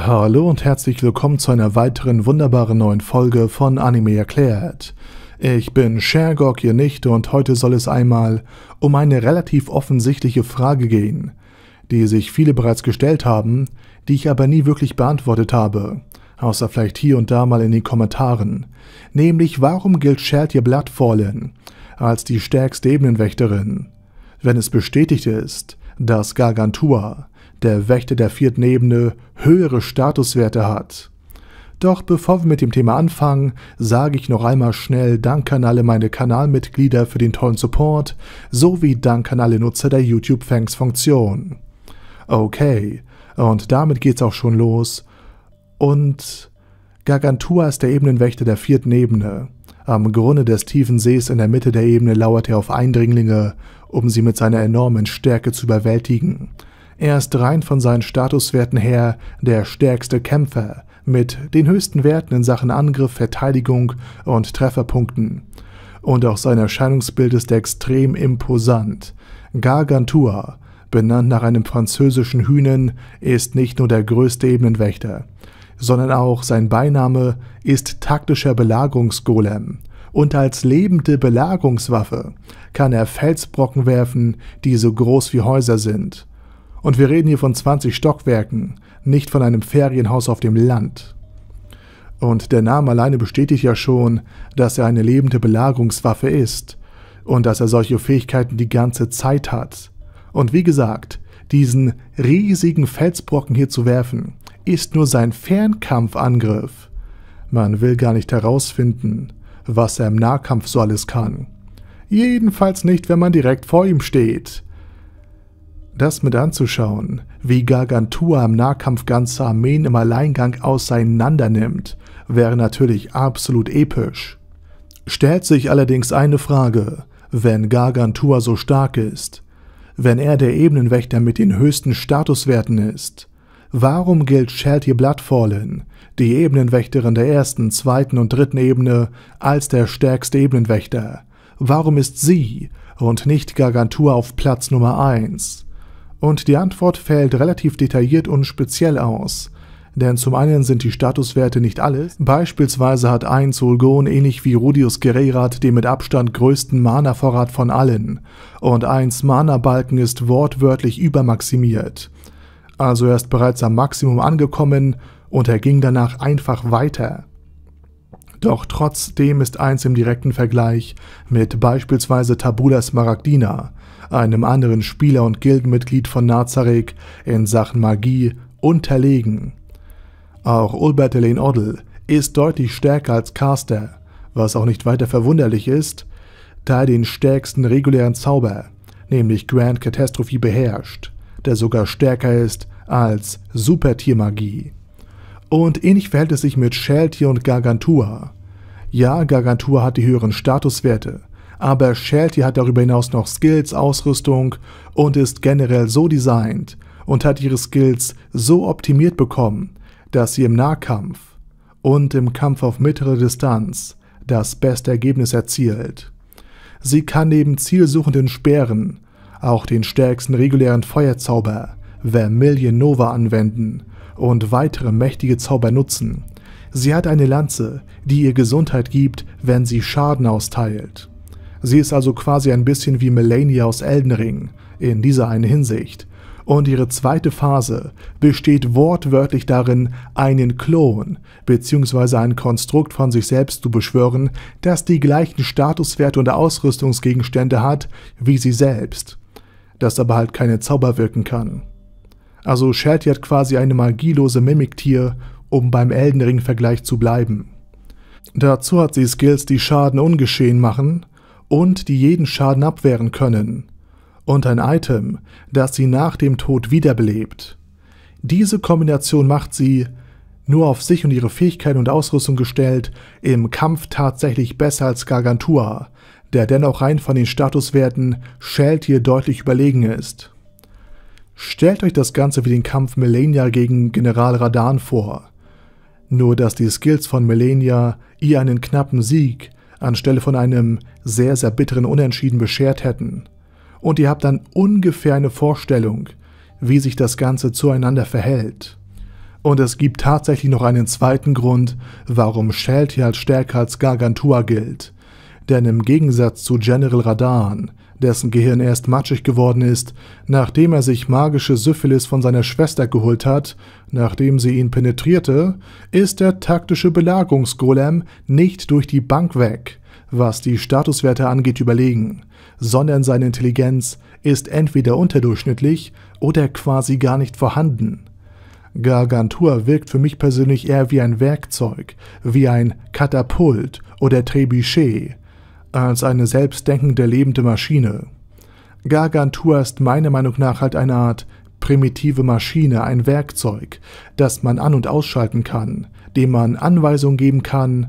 Hallo und herzlich willkommen zu einer weiteren wunderbaren neuen Folge von Anime erklärt. Ich bin Shergok, Ihr Nichte, und heute soll es einmal um eine relativ offensichtliche Frage gehen, die sich viele bereits gestellt haben, die ich aber nie wirklich beantwortet habe, außer vielleicht hier und da mal in den Kommentaren, nämlich warum gilt Sheltye Bloodfallen als die stärkste Ebenenwächterin, wenn es bestätigt ist, dass Gargantua, der Wächter der 4. Ebene, höhere Statuswerte hat. Doch bevor wir mit dem Thema anfangen, sage ich noch einmal schnell Dank an alle meine Kanalmitglieder für den tollen Support, sowie Dank an alle Nutzer der YouTube-Thanks-Funktion. Okay, und damit geht's auch schon los. Und Gargantua ist der Ebenenwächter der 4. Ebene. Am Grunde des tiefen Sees in der Mitte der Ebene lauert er auf Eindringlinge, um sie mit seiner enormen Stärke zu überwältigen. Er ist rein von seinen Statuswerten her der stärkste Kämpfer, mit den höchsten Werten in Sachen Angriff, Verteidigung und Trefferpunkten. Und auch sein Erscheinungsbild ist extrem imposant. Gargantua, benannt nach einem französischen Hühnen, ist nicht nur der größte Ebenenwächter, sondern auch sein Beiname ist taktischer Belagerungsgolem. Und als lebende Belagerungswaffe kann er Felsbrocken werfen, die so groß wie Häuser sind. Und wir reden hier von 20 Stockwerken, nicht von einem Ferienhaus auf dem Land. Und der Name alleine bestätigt ja schon, dass er eine lebende Belagerungswaffe ist und dass er solche Fähigkeiten die ganze Zeit hat. Und wie gesagt, diesen riesigen Felsbrocken hier zu werfen, ist nur sein Fernkampfangriff. Man will gar nicht herausfinden, was er im Nahkampf so alles kann. Jedenfalls nicht, wenn man direkt vor ihm steht. Das mit anzuschauen, wie Gargantua im Nahkampf ganze Armeen im Alleingang auseinander nimmt, wäre natürlich absolut episch. Stellt sich allerdings eine Frage, wenn Gargantua so stark ist, wenn er der Ebenenwächter mit den höchsten Statuswerten ist, warum gilt Sheltye Bloodfallen, die Ebenenwächterin der 1., 2. und 3. Ebene, als der stärkste Ebenenwächter? Warum ist sie und nicht Gargantua auf Platz Nummer 1? Und die Antwort fällt relativ detailliert und speziell aus. Denn zum einen sind die Statuswerte nicht alles. Beispielsweise hat 1 Ulgon ähnlich wie Rudius Gererat den mit Abstand größten Mana-Vorrat von allen. Und 1 Mana-Balken ist wortwörtlich übermaximiert. Also er ist bereits am Maximum angekommen und er ging danach einfach weiter. Doch trotzdem ist 1 im direkten Vergleich mit beispielsweise Tabula Smaragdina, einem anderen Spieler und Gildenmitglied von Nazareth, in Sachen Magie unterlegen. Auch Ulbert Elaine Oddle ist deutlich stärker als Caster, was auch nicht weiter verwunderlich ist, da er den stärksten regulären Zauber, nämlich Grand Catastrophe, beherrscht, der sogar stärker ist als Supertiermagie. Und ähnlich verhält es sich mit Sheltye und Gargantua. Ja, Gargantua hat die höheren Statuswerte, aber Sheltye hat darüber hinaus noch Skills, Ausrüstung und ist generell so designt und hat ihre Skills so optimiert bekommen, dass sie im Nahkampf und im Kampf auf mittlere Distanz das beste Ergebnis erzielt. Sie kann neben zielsuchenden Speeren auch den stärksten regulären Feuerzauber Vermilion Nova anwenden und weitere mächtige Zauber nutzen. Sie hat eine Lanze, die ihr Gesundheit gibt, wenn sie Schaden austeilt. Sie ist also quasi ein bisschen wie Melania aus Elden Ring in dieser einen Hinsicht. Und ihre zweite Phase besteht wortwörtlich darin, einen Klon bzw. ein Konstrukt von sich selbst zu beschwören, das die gleichen Statuswerte und Ausrüstungsgegenstände hat wie sie selbst, das aber halt keine Zauber wirken kann. Also Sheltye hat quasi eine magielose Mimiktier, um beim Elden Ring-Vergleich zu bleiben. Dazu hat sie Skills, die Schaden ungeschehen machen und die jeden Schaden abwehren können. Und ein Item, das sie nach dem Tod wiederbelebt. Diese Kombination macht sie, nur auf sich und ihre Fähigkeiten und Ausrüstung gestellt, im Kampf tatsächlich besser als Gargantua, der dennoch rein von den Statuswerten Sheltye deutlich überlegen ist. Stellt euch das Ganze wie den Kampf Melania gegen General Radahn vor. Nur dass die Skills von Melania ihr einen knappen Sieg anstelle von einem sehr, sehr bitteren Unentschieden beschert hätten. Und ihr habt dann ungefähr eine Vorstellung, wie sich das Ganze zueinander verhält. Und es gibt tatsächlich noch einen zweiten Grund, warum Sheltie als stärker als Gargantua gilt. Denn im Gegensatz zu General Radahn, dessen Gehirn erst matschig geworden ist, nachdem er sich magische Syphilis von seiner Schwester geholt hat, nachdem sie ihn penetrierte, ist der taktische Belagerungsgolem nicht durch die Bank weg, was die Statuswerte angeht, überlegen, sondern seine Intelligenz ist entweder unterdurchschnittlich oder quasi gar nicht vorhanden. Gargantua wirkt für mich persönlich eher wie ein Werkzeug, wie ein Katapult oder Trebuchet, als eine selbstdenkende lebende Maschine. Gargantua ist meiner Meinung nach halt eine Art primitive Maschine, ein Werkzeug, das man an- und ausschalten kann, dem man Anweisungen geben kann,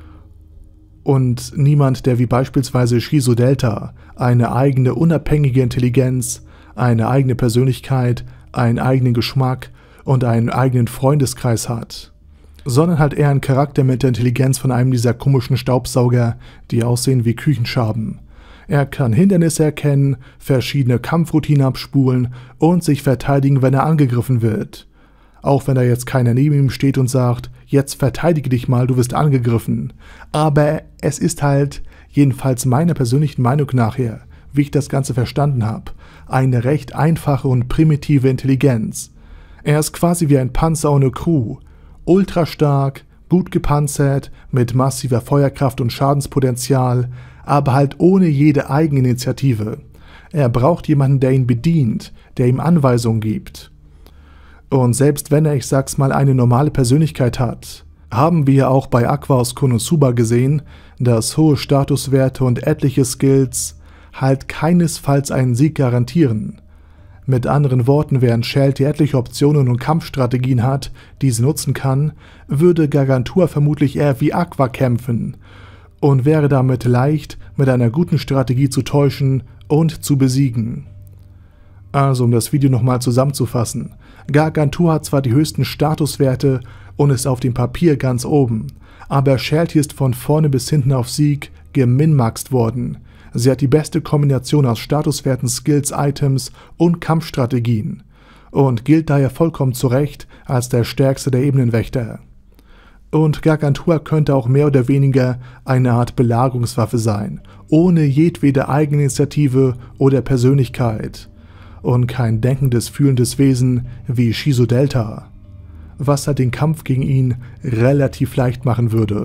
und niemand, der wie beispielsweise Shizo Delta eine eigene unabhängige Intelligenz, eine eigene Persönlichkeit, einen eigenen Geschmack und einen eigenen Freundeskreis hat, sondern halt eher ein Charakter mit der Intelligenz von einem dieser komischen Staubsauger, die aussehen wie Küchenschaben. Er kann Hindernisse erkennen, verschiedene Kampfroutinen abspulen und sich verteidigen, wenn er angegriffen wird. Auch wenn da jetzt keiner neben ihm steht und sagt, jetzt verteidige dich mal, du wirst angegriffen. Aber es ist halt, jedenfalls meiner persönlichen Meinung nachher, wie ich das Ganze verstanden habe, eine recht einfache und primitive Intelligenz. Er ist quasi wie ein Panzer ohne Crew, ultra stark, gut gepanzert, mit massiver Feuerkraft und Schadenspotenzial, aber halt ohne jede Eigeninitiative. Er braucht jemanden, der ihn bedient, der ihm Anweisungen gibt. Und selbst wenn er, ich sag's mal, eine normale Persönlichkeit hat, haben wir auch bei Aqua aus Konosuba gesehen, dass hohe Statuswerte und etliche Skills halt keinesfalls einen Sieg garantieren. Mit anderen Worten, während Sheltie etliche Optionen und Kampfstrategien hat, die sie nutzen kann, würde Gargantua vermutlich eher wie Aqua kämpfen und wäre damit leicht mit einer guten Strategie zu täuschen und zu besiegen. Also, um das Video nochmal zusammenzufassen: Gargantua hat zwar die höchsten Statuswerte und ist auf dem Papier ganz oben, aber Sheltie ist von vorne bis hinten auf Sieg geminmaxt worden. Sie hat die beste Kombination aus Statuswerten, Skills, Items und Kampfstrategien und gilt daher vollkommen zu Recht als der stärkste der Ebenenwächter. Und Gargantua könnte auch mehr oder weniger eine Art Belagerungswaffe sein, ohne jedwede Eigeninitiative oder Persönlichkeit und kein denkendes, fühlendes Wesen wie Shizo Delta, was halt den Kampf gegen ihn relativ leicht machen würde.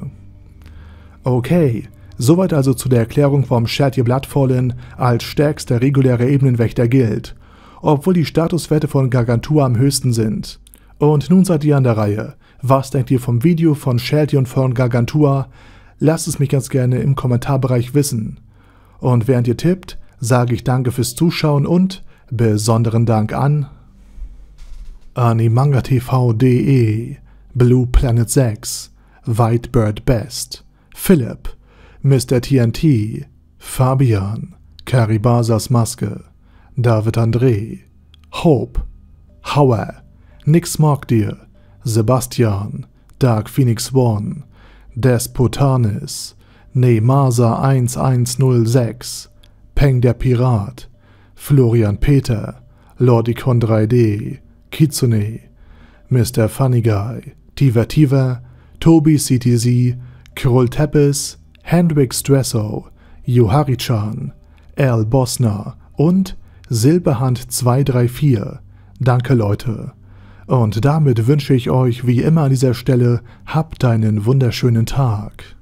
Okay. Soweit also zu der Erklärung, warum Sheltie Bloodfallen als stärkster regulärer Ebenenwächter gilt, obwohl die Statuswerte von Gargantua am höchsten sind. Und nun seid ihr an der Reihe. Was denkt ihr vom Video von Sheltie und von Gargantua? Lasst es mich ganz gerne im Kommentarbereich wissen. Und während ihr tippt, sage ich danke fürs Zuschauen und besonderen Dank an animangatv.de, Blue Planet 6, Whitebird Best, Philipp, Mr. TNT, Fabian, Karibasas Maske, David André, Hope, Hauer, Nix Mogdir, Sebastian, Dark Phoenix One, Despotanis, Neymasa 1106, Peng der Pirat, Florian Peter, Lordicon 3D, Kitsune, Mr. Funny Guy, Tiva, Tobi CTZ, Kroll Teppes, Hendrix Dresso, Yohari-chan, Al Bosner und Silberhand 234. Danke, Leute. Und damit wünsche ich euch wie immer an dieser Stelle, habt einen wunderschönen Tag.